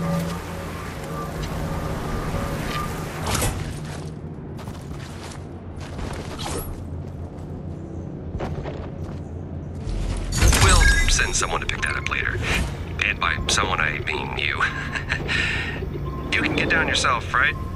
We'll send someone to pick that up later. And by someone, I mean you. You can get down yourself, right?